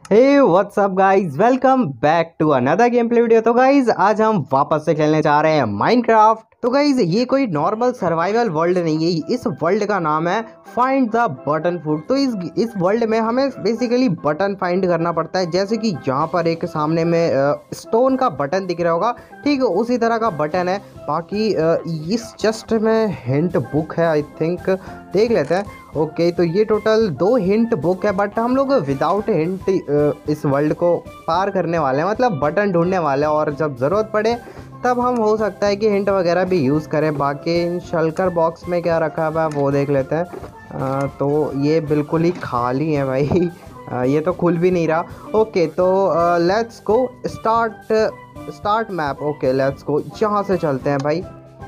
Hey WhatsApp guys, welcome back to another game play video. तो guys आज हम वापस से खेलने जा रहे हैं माइनक्राफ्ट। तो गाइस ये कोई नॉर्मल सर्वाइवल वर्ल्ड नहीं है, इस वर्ल्ड का नाम है फाइंड द बटन फूड। तो इस वर्ल्ड में हमें बेसिकली बटन फाइंड करना पड़ता है। जैसे कि यहाँ पर एक सामने में स्टोन का बटन दिख रहा होगा, ठीक है, उसी तरह का बटन है। बाकी इस चेस्ट में हिंट बुक है, आई थिंक देख लेते हैं। ओके तो ये टोटल 2 हिंट बुक है, बट हम लोग विदाउट हिंट इस वर्ल्ड को पार करने वाले हैं, मतलब बटन ढूंढने वाले हैं। और जब ज़रूरत पड़े तब हम हो सकता है कि हिंट वगैरह भी यूज़ करें। बाकी इन शल्कर बॉक्स में क्या रखा हुआ है वो देख लेते हैं। तो ये बिल्कुल ही खाली है भाई। ये तो खुल भी नहीं रहा। ओके तो let's go start map. Okay let's go, यहाँ से चलते हैं भाई।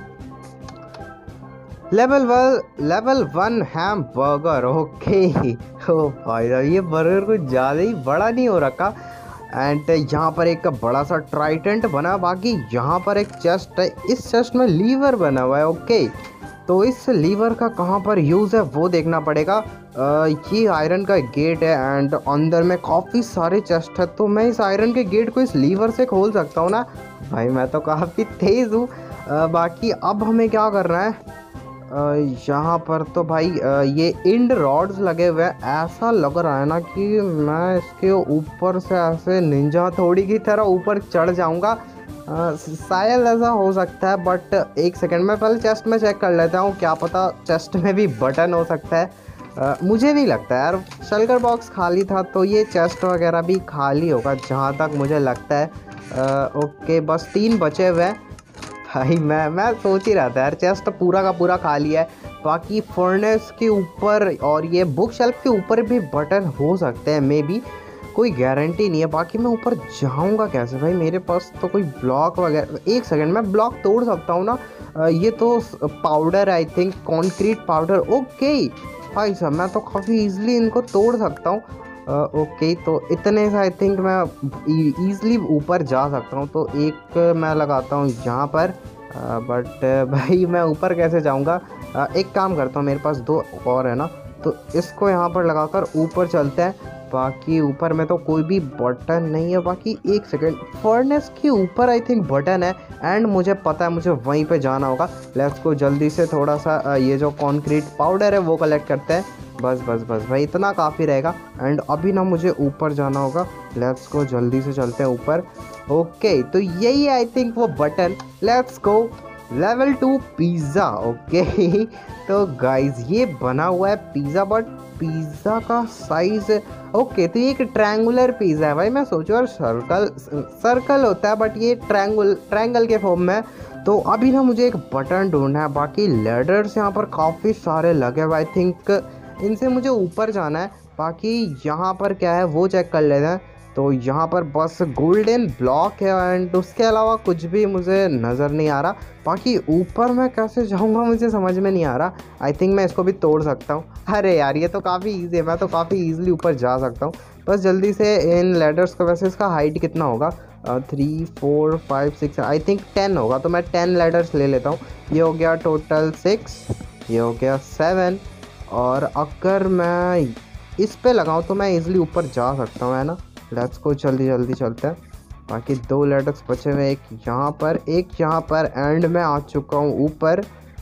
Level 1 hamburger. ओके ओ भाई साहब, ये बर्गर कुछ ज़्यादा ही बड़ा नहीं हो रखा। एंड यहाँ पर एक बड़ा सा ट्राइडेंट बना। बाकी यहाँ पर एक चेस्ट है, इस चेस्ट में लीवर बना हुआ है। ओके तो इस लीवर का कहाँ पर यूज़ है वो देखना पड़ेगा। ये आयरन का गेट है एंड अंदर में काफ़ी सारे चेस्ट है। तो मैं इस आयरन के गेट को इस लीवर से खोल सकता हूँ ना भाई? मैं तो काफ़ी तेज़ हूँ। बाकी अब हमें क्या करना है, यहाँ पर तो भाई ये इंड रॉड्स लगे हुए हैं। ऐसा लग रहा है ना कि मैं इसके ऊपर से ऐसे निंजा थोड़ी की तरह ऊपर चढ़ जाऊँगा। शायद ऐसा हो सकता है, बट एक सेकंड में पहले चेस्ट में चेक कर लेता हूँ, क्या पता चेस्ट में भी बटन हो सकता है। मुझे नहीं लगता यार, शल्कर बॉक्स खाली था तो ये चेस्ट वगैरह भी खाली होगा जहाँ तक मुझे लगता है। ओके बस 3 बचे हुए हैं भाई। मैं सोच ही रहा था यार, चेस्ट पूरा का पूरा खाली है। बाकी फर्नेस के ऊपर और ये बुक शेल्फ के ऊपर भी बटन हो सकते हैं, मे बी, कोई गारंटी नहीं है। बाकी मैं ऊपर जाऊंगा कैसे भाई? मेरे पास तो कोई ब्लॉक वगैरह, एक सेकंड मैं ब्लॉक तोड़ सकता हूँ ना? ये तो powder I think, concrete powder. Okay भाई साहब, मैं तो काफ़ी ईजिली इनको तोड़ सकता हूँ। ओके तो इतने से आई थिंक मैं ईज़िली ऊपर जा सकता हूँ। तो एक मैं लगाता हूँ यहाँ पर, बट भाई मैं ऊपर कैसे जाऊँगा? एक काम करता हूँ, मेरे पास 2 और है ना, तो इसको यहाँ पर लगाकर ऊपर चलते हैं। बाकी ऊपर में तो कोई भी बटन नहीं है। बाकी एक सेकेंड, फर्नेस के ऊपर आई थिंक बटन है एंड मुझे पता है मुझे वहीं पे जाना होगा। लेट्स को जल्दी से थोड़ा सा ये जो कंक्रीट पाउडर है वो कलेक्ट करते हैं। बस भाई इतना काफ़ी रहेगा। एंड अभी ना मुझे ऊपर जाना होगा। लेट्स को जल्दी से चलते हैं ऊपर। ओके तो यही आई थिंक वो button. Let's go level 2 pizza. Okay तो गाइज ये बना हुआ है पिज़्ज़ा, बट पिज़्ज़ा का साइज़, ओके तो ये एक ट्रायंगुलर पिज़्ज़ा है भाई। मैं सोचूँ यार सर्कल होता है, बट ये ट्रायंगल के फॉर्म में। तो अभी ना मुझे एक बटन ढूंढना है। बाकी लेडर्स यहाँ पर काफ़ी सारे लगे हुए, आई थिंक इनसे मुझे ऊपर जाना है। बाकी यहाँ पर क्या है वो चेक कर लेते हैं। तो यहाँ पर बस गोल्डन ब्लॉक है एंड उसके अलावा कुछ भी मुझे नज़र नहीं आ रहा। बाकी ऊपर मैं कैसे जाऊँगा मुझे समझ में नहीं आ रहा। आई थिंक मैं इसको भी तोड़ सकता हूँ। अरे यार ये तो काफ़ी ईजी है, मैं तो काफ़ी ईजिली ऊपर जा सकता हूँ। बस जल्दी से इन लेडर्स का, वैसे इसका हाइट कितना होगा? 3 4 5 6 आई थिंक 10 होगा। तो मैं 10 लेडर्स ले लेता हूँ। ये हो गया टोटल 6, ये हो गया 7। और अगर मैं इस पे लगाऊँ तो मैं इजीली ऊपर जा सकता हूँ, है ना? लेट्स को जल्दी चलते हैं। बाकी 2 लेटर्स बचे हुए, एक यहाँ पर एक यहाँ पर, एंड मैं आ चुका हूँ ऊपर।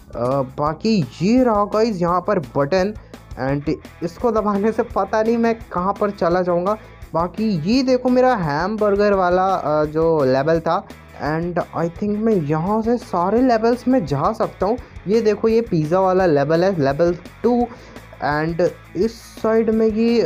बाकी ये रहा गाइस यहाँ पर बटन, एंड इसको दबाने से पता नहीं मैं कहाँ पर चला जाऊँगा। बाकी ये देखो मेरा हैमबर्गर वाला जो लेवल था, एंड आई थिंक मैं यहाँ से सारे लेवल्स में जा सकता हूँ। ये देखो ये पिज़्ज़ा वाला लेवल है, लेवल 2। एंड इस साइड में ये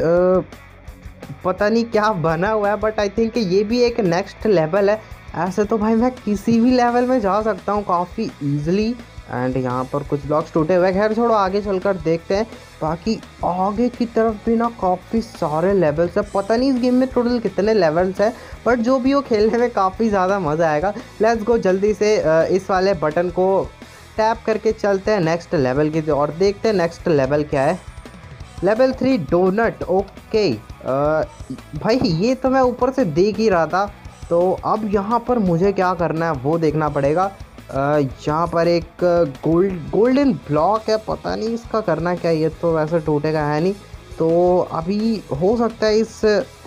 पता नहीं क्या बना हुआ है, बट आई थिंक ये भी एक नेक्स्ट लेवल है। ऐसे तो भाई मैं किसी भी लेवल में जा सकता हूँ काफ़ी ईजिली। एंड यहाँ पर कुछ ब्लॉक्स टूटे हुए, खैर छोड़ो आगे चलकर देखते हैं। बाकी आगे की तरफ भी ना काफ़ी सारे लेवल्स है। पता नहीं इस गेम में टोटल कितने लेवल्स है, बट जो भी हो खेलने में काफ़ी ज़्यादा मज़ा आएगा। लेट्स गो जल्दी से इस वाले बटन को टैप करके चलते हैं नेक्स्ट लेवल की और देखते हैं नेक्स्ट लेवल क्या है। Level 3 donut. ओके भाई ये तो मैं ऊपर से देख ही रहा था। तो अब यहाँ पर मुझे क्या करना है वो देखना पड़ेगा। यहाँ पर एक गोल्डन ब्लॉक है, पता नहीं इसका करना क्या है। ये तो वैसे टूटेगा है नहीं, तो अभी हो सकता है इस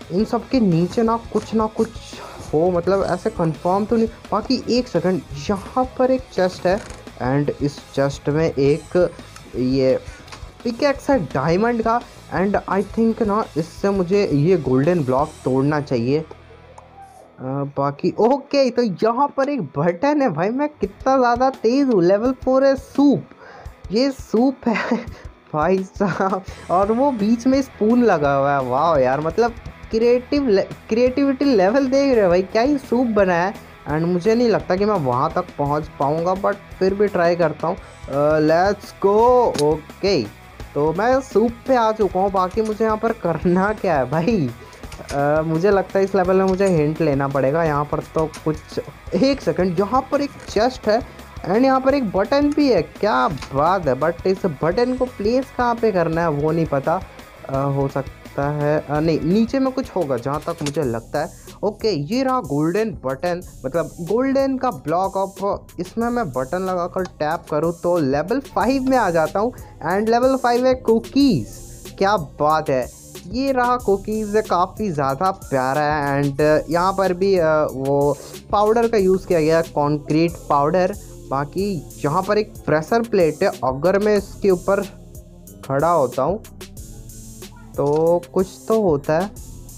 इन सब के नीचे ना कुछ हो, मतलब ऐसे कंफर्म तो नहीं। बाकी एक सेकंड, यहाँ पर एक चेस्ट है एंड इस चेस्ट में एक ये पिकैक्स है डायमंड का। एंड आई थिंक ना इससे मुझे ये गोल्डन ब्लॉक तोड़ना चाहिए। बाकी ओके, तो यहाँ पर एक बटन है भाई, मैं कितना ज़्यादा तेज़ हूँ। लेवल 4 है सूप, ये सूप है भाई साहब, और वो बीच में स्पून लगा हुआ है। वाह यार, मतलब क्रिएटिविटी लेवल देख रहे हो भाई, क्या ही सूप बना है। एंड मुझे नहीं लगता कि मैं वहाँ तक पहुँच पाऊँगा, बट फिर भी ट्राई करता हूँ। Let's go. ओके, तो मैं सूप पे आ चुका हूँ। बाकी मुझे यहाँ पर करना क्या है भाई? मुझे लगता है इस लेवल में मुझे हिंट लेना पड़ेगा। यहाँ पर तो कुछ, एक सेकंड, यहाँ पर एक चेस्ट है एंड यहाँ पर एक बटन भी है। क्या बात है, बट इस बटन को प्लेस कहाँ पे करना है वो नहीं पता। हो सकता है नहीं, नीचे में कुछ होगा जहाँ तक मुझे लगता है। ओके, ये रहा गोल्डन बटन, मतलब गोल्डन का ब्लॉक ऑफ। इसमें मैं बटन लगाकर टैप करूँ तो लेवल 5 में आ जाता हूँ। एंड लेवल 5 है कुकीज़। क्या बात है, ये रहा कुकीज़, काफ़ी ज़्यादा प्यारा है। एंड यहाँ पर भी वो पाउडर का यूज़ किया गया, कंक्रीट पाउडर। बाकी यहाँ पर एक प्रेशर प्लेट है, अगर मैं इसके ऊपर खड़ा होता हूँ तो कुछ तो होता है।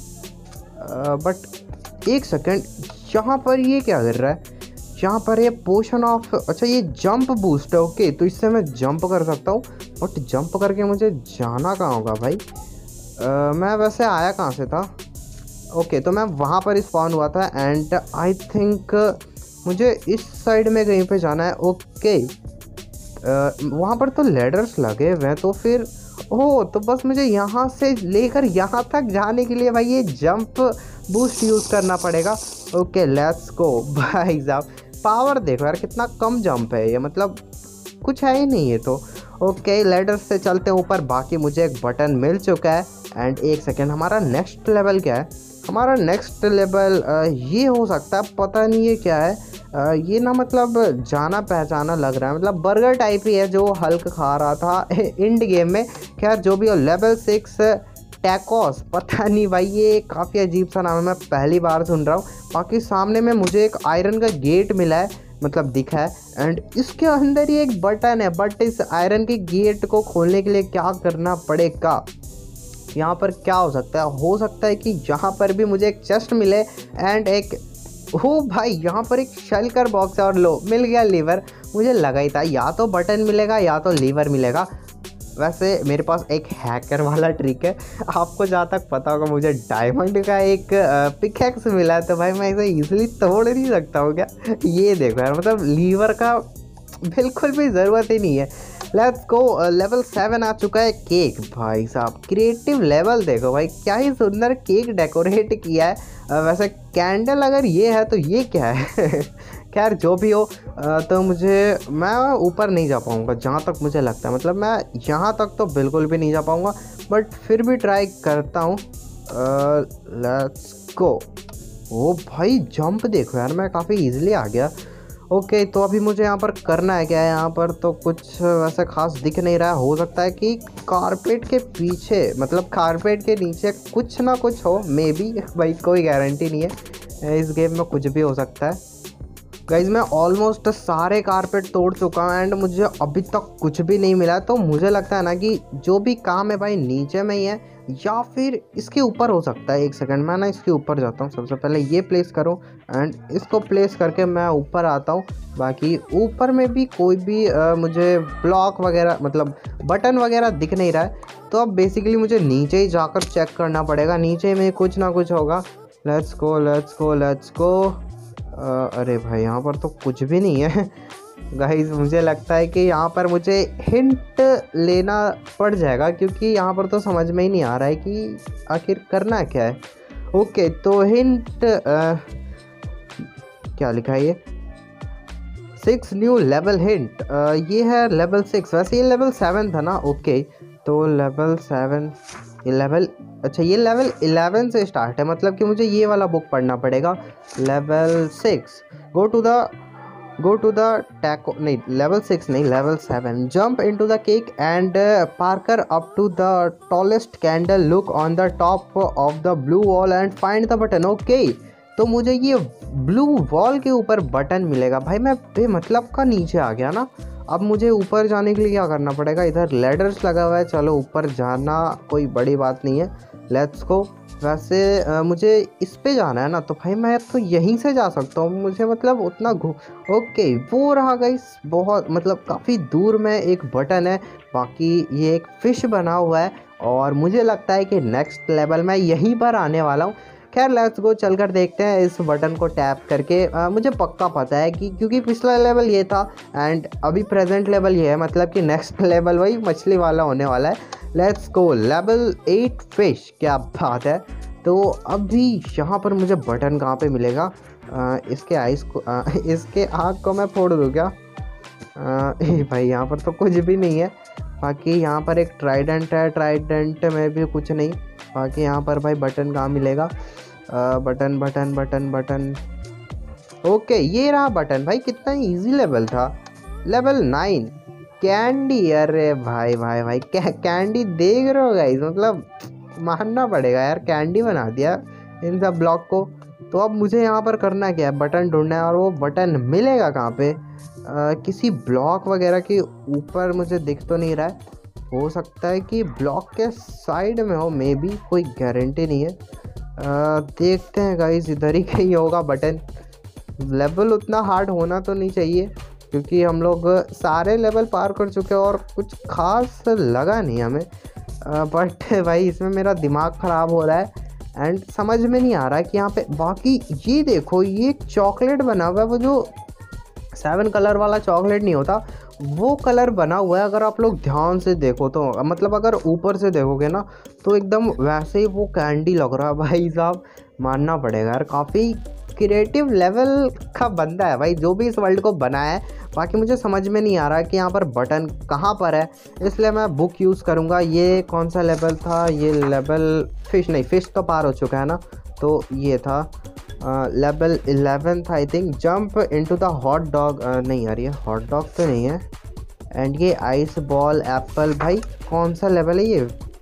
बट एक सेकंड, यहाँ पर ये क्या कर रहा है? यहाँ पर ये पोशन ऑफ, अच्छा ये जंप बूस्ट है। ओके, तो इससे मैं जंप कर सकता हूँ, बट जंप करके मुझे जाना कहाँ होगा भाई? मैं वैसे आया कहाँ से था? ओके, तो मैं वहाँ पर स्पॉन हुआ था एंड आई थिंक मुझे इस साइड में कहीं पे जाना है। ओके, वहाँ पर तो लैडर्स लगे हुए हैं, तो फिर तो बस मुझे यहाँ से लेकर यहाँ तक जाने के लिए भाई ये जंप बूस्ट यूज़ करना पड़ेगा। ओके, लेट्स गो भाई साहब। पावर देखो यार, कितना कम जंप है ये, मतलब कुछ है ही नहीं है। तो ओके, लैडर से चलते ऊपर। बाकी मुझे एक बटन मिल चुका है। एंड एक सेकेंड, हमारा नेक्स्ट लेवल क्या है? हमारा नेक्स्ट लेवल ये हो सकता है, पता नहीं ये क्या है। ये ना मतलब जाना पहचाना लग रहा है, मतलब बर्गर टाइप ही है जो हल्क खा रहा था इंड गेम में। खैर जो भी हो, लेवल 6 टैकोस, पता नहीं भाई, ये काफ़ी अजीब सा नाम है, मैं पहली बार सुन रहा हूँ। बाकी सामने में मुझे एक आयरन का गेट मिला है, मतलब दिखा है। एंड इसके अंदर ही एक बटन है, बट इस आयरन के गेट को खोलने के लिए क्या करना पड़ेगा? यहाँ पर क्या हो सकता है? हो सकता है कि यहाँ पर भी मुझे एक चेस्ट मिले एंड एक, हो भाई यहाँ पर एक शेल कर बॉक्स है। और लो, मिल गया लीवर। मुझे लगा ही था या तो बटन मिलेगा या तो लीवर मिलेगा। वैसे मेरे पास एक हैकर वाला ट्रिक है, आपको जहाँ तक पता होगा, मुझे डायमंड का एक पिकैक्स मिला है, तो भाई मैं इसे इजीली तोड़ नहीं सकता हूँ क्या? ये देखो यार, मतलब लीवर का बिल्कुल भी ज़रूरत ही नहीं है। लेट्स गो, लेवल 7 आ चुका है। केक, भाई साहब क्रिएटिव लेवल देखो भाई, क्या ही सुंदर केक डेकोरेट किया है। वैसे कैंडल अगर ये है तो ये क्या है? खैर जो भी हो, तो मैं ऊपर नहीं जा पाऊँगा जहाँ तक मुझे लगता है, मतलब मैं यहाँ तक तो बिल्कुल भी नहीं जा पाऊँगा, बट फिर भी ट्राई करता हूँ। Let's go. ओ भाई, जंप देखो यार, मैं काफ़ी इजीली आ गया। ओके, तो अभी मुझे यहाँ पर करना है क्या है? यहाँ पर तो कुछ वैसे खास दिख नहीं रहा है। हो सकता है कि कारपेट के पीछे, मतलब कारपेट के नीचे कुछ ना कुछ हो, मे बी भाई, कोई गारंटी नहीं है, इस गेम में कुछ भी हो सकता है। गाइज मैं ऑलमोस्ट सारे कारपेट तोड़ चुका हूँ एंड मुझे अभी तक कुछ भी नहीं मिला। तो मुझे लगता है ना कि जो भी काम है भाई नीचे में ही है, या फिर इसके ऊपर हो सकता है। एक सेकंड, मैं ना इसके ऊपर जाता हूँ। सबसे पहले ये प्लेस करूँ एंड इसको प्लेस करके मैं ऊपर आता हूँ। बाकी ऊपर में भी कोई भी मुझे ब्लॉक वगैरह, मतलब बटन वगैरह दिख नहीं रहा है। तो अब बेसिकली मुझे नीचे ही जाकर चेक करना पड़ेगा, नीचे में कुछ ना कुछ होगा। Let's go let's go let's go. अरे भाई, यहाँ पर तो कुछ भी नहीं है। गाइस मुझे लगता है कि यहाँ पर मुझे हिंट लेना पड़ जाएगा, क्योंकि यहाँ पर तो समझ में ही नहीं आ रहा है कि आखिर करना क्या है। ओके, तो हिंट क्या लिखा है? ये 6 न्यू लेवल हिंट, ये है लेवल 6। वैसे ये लेवल 7 था ना। ओके, तो लेवल 7, ये लेवल, अच्छा ये लेवल 11 से स्टार्ट है, मतलब कि मुझे ये वाला बुक पढ़ना पड़ेगा। Level 6, go to the go to the taco नहीं लेवल 6 नहीं level 7 jump into the cake and parkour up to the tallest candle look on the top of the blue wall and find the button. Okay तो मुझे ये blue wall के ऊपर button मिलेगा। भाई मैं बेमतलब का नीचे आ गया ना। अब मुझे ऊपर जाने के लिए क्या करना पड़ेगा? इधर लैडर्स लगा हुआ है, चलो ऊपर जाना कोई बड़ी बात नहीं है, लेट्स गो। वैसे मुझे इस पे जाना है ना, तो भाई मैं तो यहीं से जा सकता हूँ, मुझे मतलब उतना ओके वो रहा गाइस, बहुत मतलब काफ़ी दूर में एक बटन है। बाकी ये एक फ़िश बना हुआ है और मुझे लगता है कि नेक्स्ट लेवल मैं यहीं पर आने वाला हूँ। खैर लेट्स गो, चल कर देखते हैं इस बटन को टैप करके। मुझे पक्का पता है कि क्योंकि पिछला लेवल ये था एंड अभी प्रेजेंट लेवल ये है, मतलब कि नेक्स्ट लेवल वही मछली वाला होने वाला है। लेट्स गो लेवल 8 फिश, क्या बात है। तो अभी यहाँ पर मुझे बटन कहाँ पे मिलेगा? इसके आइस को इसके आँख को मैं फोड़ दूँ क्या? भाई यहाँ पर तो कुछ भी नहीं है। बाकी यहाँ पर एक ट्राइडेंट है, ट्राइडेंट में भी कुछ नहीं। बाकी यहाँ पर भाई बटन कहाँ मिलेगा? Button button button button, okay ये रहा बटन। भाई कितना इजी लेवल था, लेवल 9 कैंडी। अरे भाई भाई भाई कैंडी देख रहे हो गाइस, मतलब मानना पड़ेगा यार, कैंडी बना दिया इन सब ब्लॉक को। तो अब मुझे यहाँ पर करना क्या है? बटन ढूंढना है, और वो बटन मिलेगा कहाँ पे? किसी ब्लॉक वगैरह के ऊपर मुझे दिख तो नहीं रहा है, हो सकता है कि ब्लॉक के साइड में हो, मे बी, कोई गारंटी नहीं है। देखते हैं गाइस, इधर ही कहीं होगा बटन। लेवल उतना हार्ड होना तो नहीं चाहिए क्योंकि हम लोग सारे लेवल पार कर चुके हैं और कुछ खास लगा नहीं हमें। बट भाई इसमें मेरा दिमाग ख़राब हो रहा है एंड समझ में नहीं आ रहा है कि यहाँ पे। बाकी ये देखो, ये चॉकलेट बना हुआ है, वो जो 7 कलर वाला चॉकलेट नहीं होता वो कलर बना हुआ है। अगर आप लोग ध्यान से देखो तो, मतलब अगर ऊपर से देखोगे ना तो एकदम वैसे ही वो कैंडी लग रहा है। भाई साहब मानना पड़ेगा यार, काफ़ी क्रिएटिव लेवल का बंदा है भाई जो भी इस वर्ल्ड को बनाया है। बाकी मुझे समझ में नहीं आ रहा है कि यहाँ पर बटन कहाँ पर है, इसलिए मैं बुक यूज़ करूँगा। ये कौन सा लेवल था? ये लेवल फिश नहीं, फिश तो पार हो चुका है ना, तो ये था level 11 I think. Jump into the hot dog, नहीं यार ये हॉट डॉग तो नहीं है। एंड ये आइस बॉल एप्पल, भाई कौन सा लेवल है ये?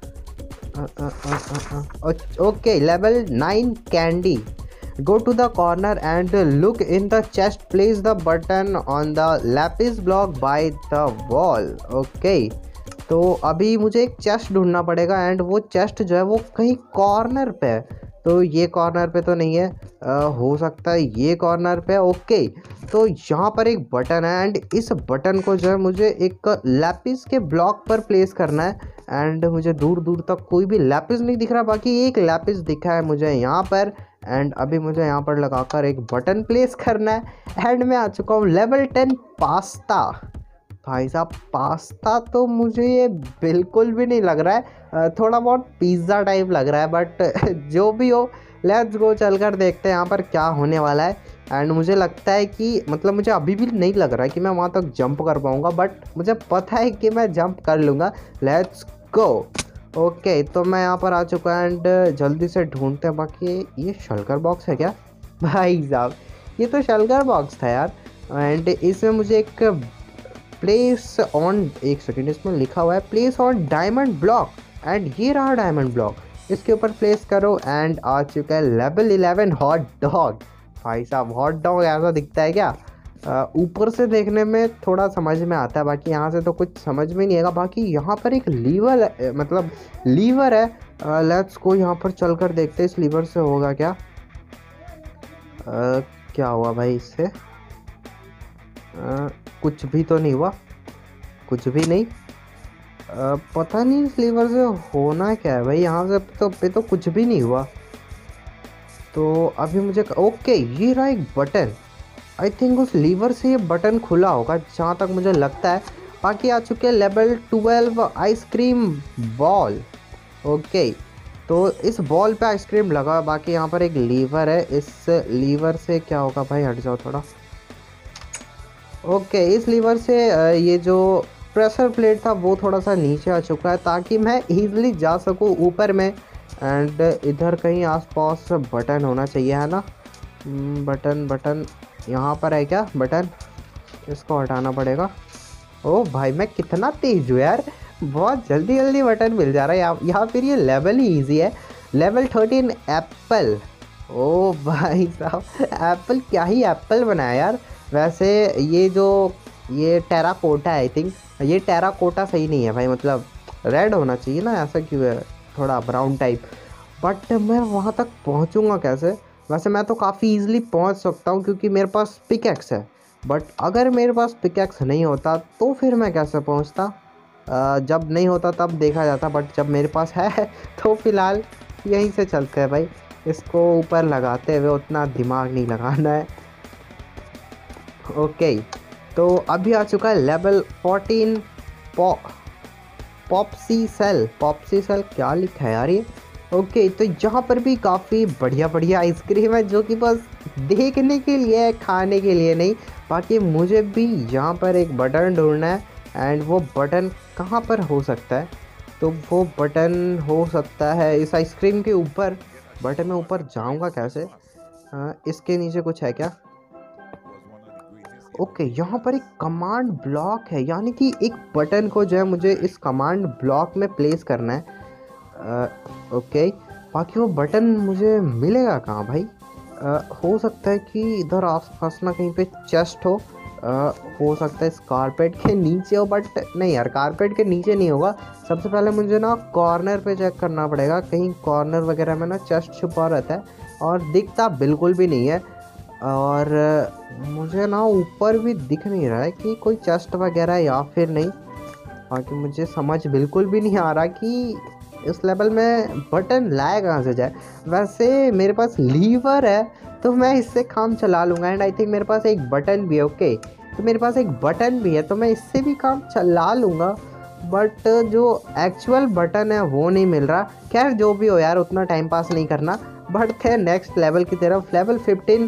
Okay level 9 candy. Go to the corner and look in the chest. Place the button on the lapis block by the wall. Okay. तो अभी मुझे एक चेस्ट ढूंढना पड़ेगा एंड वो चेस्ट जो है वो कहीं कॉर्नर पे है। तो ये कॉर्नर पे तो नहीं है, हो सकता है ये कॉर्नर पे। ओके तो यहाँ पर एक बटन है एंड इस बटन को जो है मुझे एक लैपिस के ब्लॉक पर प्लेस करना है। एंड मुझे दूर दूर तक कोई भी लैपिस नहीं दिख रहा, बाकी एक लैपिस दिखा है मुझे यहाँ पर। एंड अभी मुझे यहाँ पर लगाकर एक बटन प्लेस करना है एंड मैं आ चुका हूँ लेवल 10 पास्ता। भाई साहब पास्ता तो मुझे ये बिल्कुल भी नहीं लग रहा है, थोड़ा बहुत पिज़्ज़ा टाइप लग रहा है, बट जो भी हो लेट्स गो, चल कर देखते हैं यहाँ पर क्या होने वाला है। एंड मुझे लगता है कि मतलब मुझे अभी भी नहीं लग रहा है कि मैं वहाँ तक जंप कर पाऊँगा, बट मुझे पता है कि मैं जंप कर लूँगा। Let's go. ओके तो मैं यहाँ पर आ चुका है एंड जल्दी से ढूंढते हैं। बाकी ये शलकर बॉक्स है क्या? भाई साहब ये तो शलकर बॉक्स था यार। एंड इसमें मुझे एक प्लेस ऑन, एक सेकेंड, इसमें लिखा हुआ है place on diamond block and ये रहा डायमंड ब्लॉक, इसके ऊपर प्लेस करो एंड आ चुका है लेवल 11 हॉट डॉग। भाई साहब हॉट डॉग ऐसा दिखता है क्या? ऊपर से देखने में थोड़ा समझ में आता है, बाकी यहाँ से तो कुछ समझ में नहीं आएगा। बाकी यहाँ पर एक लीवर मतलब लीवर है। लेट्स को यहाँ पर चल कर देखते हैं इस लीवर से होगा क्या। क्या हुआ भाई इससे? कुछ भी तो नहीं हुआ, कुछ भी नहीं। पता नहीं इस लीवर से होना क्या है भाई, यहाँ से तो कुछ भी नहीं हुआ। तो अभी मुझे ओके ये रहा एक बटन, आई थिंक उस लीवर से ये बटन खुला होगा जहाँ तक मुझे लगता है। बाकी आ चुके हैं लेवल 12 आइसक्रीम बॉल। ओके तो इस बॉल पे आइसक्रीम लगा, बाकी यहाँ पर एक लीवर है, इस लीवर से क्या होगा भाई? हट जाओ थोड़ा। ओके इस लीवर से ये जो प्रेशर प्लेट था वो थोड़ा सा नीचे आ चुका है ताकि मैं ईजिली जा सकूँ ऊपर में। एंड इधर कहीं आसपास बटन होना चाहिए है ना? बटन बटन यहाँ पर है क्या बटन? इसको हटाना पड़ेगा। ओ भाई मैं कितना तेज हूँ यार, बहुत जल्दी जल्दी बटन मिल जा रहा है या फिर ये लेवल ही इजी है। Level 13 apple. ओ भाई साहब, एप्पल क्या ही एप्पल बनाया यार। वैसे ये जो ये टेराकोटा है, आई थिंक ये टेराकोटा सही नहीं है भाई, मतलब रेड होना चाहिए ना, ऐसा क्यों है थोड़ा ब्राउन टाइप। बट मैं वहाँ तक पहुँचूँगा कैसे? वैसे मैं तो काफ़ी इजीली पहुँच सकता हूँ क्योंकि मेरे पास पिकैक्स है। बट अगर मेरे पास पिकैक्स नहीं होता तो फिर मैं कैसे पहुँचता? जब नहीं होता तब देखा जाता, बट जब मेरे पास है तो फ़िलहाल यहीं से चलते हैं भाई। इसको ऊपर लगाते हुए उतना दिमाग नहीं लगाना है। ओके, तो अभी आ चुका है level 14 popsicle. Popsicle क्या लिखा है यार ये? ओके, तो यहाँ पर भी काफ़ी बढ़िया बढ़िया आइसक्रीम है जो कि बस देखने के लिए है, खाने के लिए नहीं। बाकी मुझे भी यहाँ पर एक बटन ढूंढना है एंड वो बटन कहाँ पर हो सकता है? तो वो बटन हो सकता है इस आइसक्रीम के ऊपर। बटन में ऊपर जाऊँगा कैसे? इसके नीचे कुछ है क्या? ओके, यहाँ पर एक कमांड ब्लॉक है, यानी कि एक बटन को जो है मुझे इस कमांड ब्लॉक में प्लेस करना है। ओके, बाकी वो बटन मुझे मिलेगा कहाँ भाई? हो सकता है कि इधर आसपास ना कहीं पे चेस्ट हो सकता है इस कारपेट के नीचे हो, बट नहीं यार, कारपेट के नीचे नहीं होगा। सबसे पहले मुझे ना कॉर्नर पे चेक करना पड़ेगा, कहीं कॉर्नर वगैरह में ना चेस्ट छुपा रहता है और दिखता बिल्कुल भी नहीं है। और मुझे ना ऊपर भी दिख नहीं रहा है कि कोई चेस्ट वगैरह या फिर नहीं। बाकी मुझे समझ बिल्कुल भी नहीं आ रहा कि इस लेवल में बटन लाए कहाँ से जाए। वैसे मेरे पास लीवर है तो मैं इससे काम चला लूँगा एंड आई थिंक मेरे पास एक बटन भी है। ओके, तो मेरे पास एक बटन भी है तो मैं इससे भी काम चला लूँगा, बट जो एक्चुअल बटन है वो नहीं मिल रहा। खैर जो भी हो यार, उतना टाइम पास नहीं करना, बढ़ते नेक्स्ट लेवल की तरफ। Level 15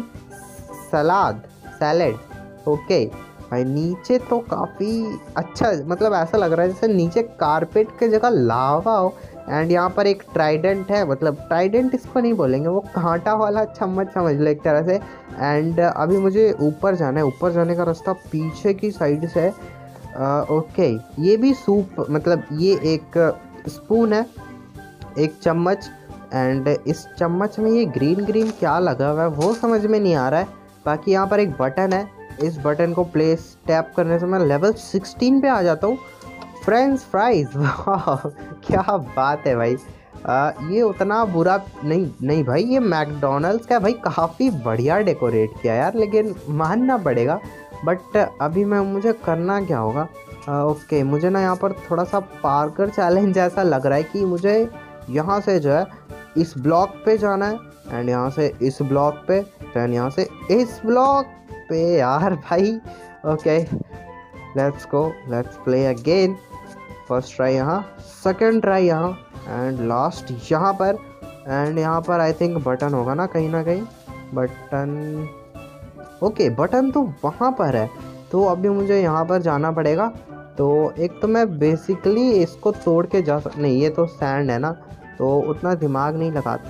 salad. ओके भाई, नीचे तो काफ़ी अच्छा, मतलब ऐसा लग रहा है जैसे नीचे कारपेट के जगह लावा हो। एंड यहाँ पर एक ट्राइडेंट है, मतलब ट्राइडेंट इसको नहीं बोलेंगे, वो कांटा वाला चम्मच समझ लो एक तरह से। एंड अभी मुझे ऊपर जाना है, ऊपर जाने का रास्ता पीछे की साइड से है। ओके, ये भी सूप, मतलब ये एक स्पून है, एक चम्मच। एंड इस चम्मच में ये ग्रीन ग्रीन क्या लगा हुआ है वो समझ में नहीं आ रहा है। बाकी यहाँ पर एक बटन है, इस बटन को प्लेस टैप करने से मैं लेवल 16 पे आ जाता हूँ। फ्रेंच फ्राइज, वाह क्या बात है भाई। ये उतना बुरा नहीं भाई, ये मैकडोनल्ड्स का भाई काफ़ी बढ़िया डेकोरेट किया यार, लेकिन मानना पड़ेगा। बट अभी मुझे करना क्या होगा? ओके, मुझे ना यहाँ पर थोड़ा सा पार्कर चैलेंज ऐसा लग रहा है कि मुझे यहाँ से जो है इस ब्लॉक पे जाना है एंड यहाँ से इस ब्लॉक पे, दैन यहाँ से इस ब्लॉक पे यार भाई। Okay, let's go, let's play again. First try यहाँ, सेकंड ट्राई यहाँ एंड लास्ट यहाँ पर। एंड यहाँ पर आई थिंक बटन होगा ना कहीं बटन। ओके, बटन तो वहाँ पर है, तो अभी मुझे यहाँ पर जाना पड़ेगा। तो एक तो मैं बेसिकली इसको तोड़ के नहीं, ये तो सैंड है ना, तो उतना दिमाग नहीं लगाते।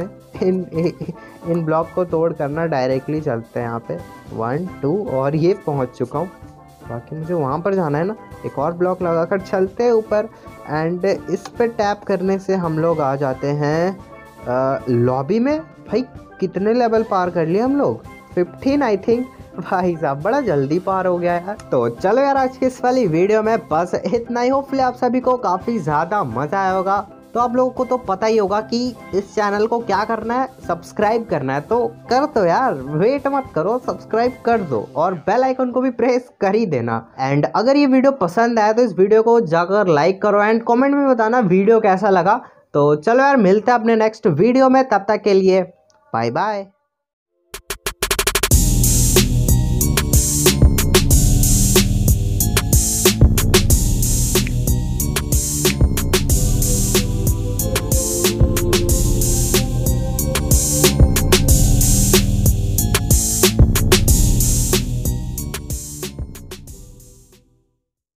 इन ब्लॉक को तोड़ करना, डायरेक्टली चलते हैं यहाँ पे 1 2 और ये पहुँच चुका हूँ। बाकी मुझे वहाँ पर जाना है ना, एक और ब्लॉक लगाकर चलते हैं ऊपर एंड इस पे टैप करने से हम लोग आ जाते हैं लॉबी में। भाई कितने लेवल पार कर लिए हम लोग? 15 आई थिंक। भाई साहब बड़ा जल्दी पार हो गया यार। तो चलो यार, आज की इस वाली वीडियो में बस इतना ही। होपफुली आप सभी को काफ़ी ज़्यादा मज़ा आया होगा। तो आप लोगों को तो पता ही होगा कि इस चैनल को क्या करना है, सब्सक्राइब करना है, तो कर दो यार, वेट मत करो, सब्सक्राइब कर दो और बेल आइकन को भी प्रेस कर ही देना। एंड अगर ये वीडियो पसंद आया तो इस वीडियो को जाकर लाइक करो एंड कमेंट में बताना वीडियो कैसा लगा। तो चलो यार, मिलते हैं अपने नेक्स्ट वीडियो में, तब तक के लिए बाय बाय।